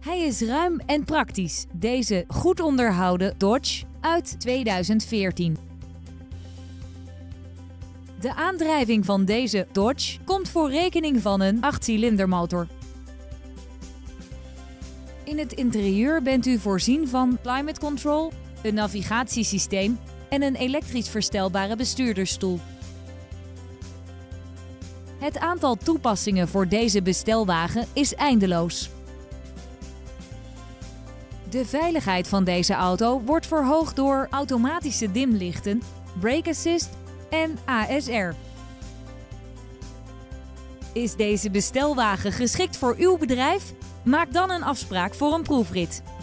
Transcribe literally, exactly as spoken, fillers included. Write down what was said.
Hij is ruim en praktisch, deze goed onderhouden Dodge uit tweeduizend veertien. De aandrijving van deze Dodge komt voor rekening van een achtcilindermotor. In het interieur bent u voorzien van climate control, een navigatiesysteem en een elektrisch verstelbare bestuurdersstoel. Het aantal toepassingen voor deze bestelwagen is eindeloos. De veiligheid van deze auto wordt verhoogd door automatische dimlichten, brake assist en A S R. Is deze bestelwagen geschikt voor uw bedrijf? Maak dan een afspraak voor een proefrit.